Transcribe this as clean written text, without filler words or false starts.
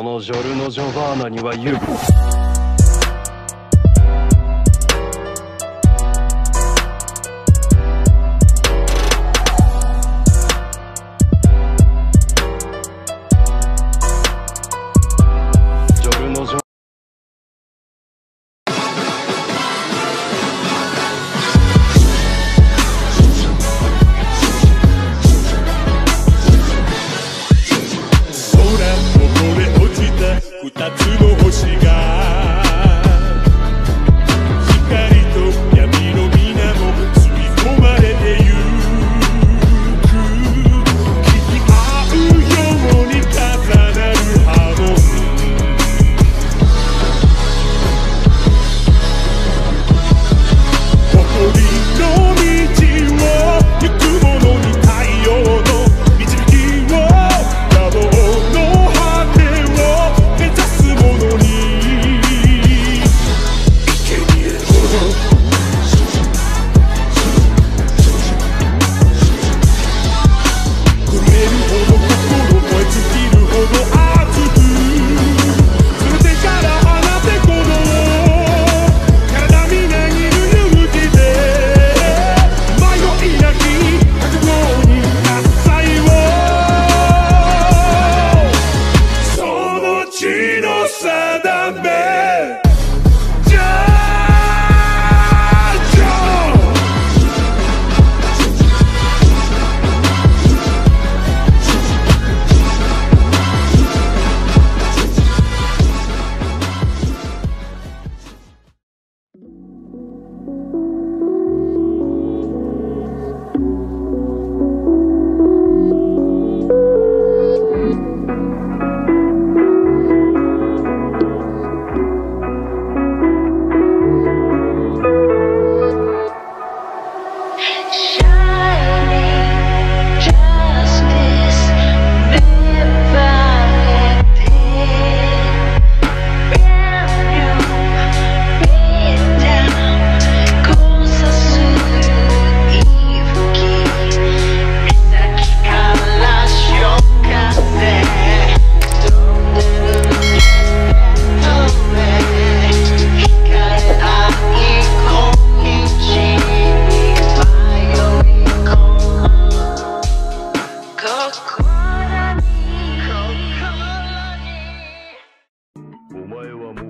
そのジョルノ・ジョバーナには言う。 二つの星が光と闇の皆も吸い込まれてゆく。引き合うように重なる波紋。誇りの道を行く者に太陽の導きを、野望の果てを目指す者に生贄を震えるほど心燃え尽きるほど熱く、その手から放て鼓動、体皆に揺るぎて迷いなき覚悟に喝采を、その地の定めジャッジョお前は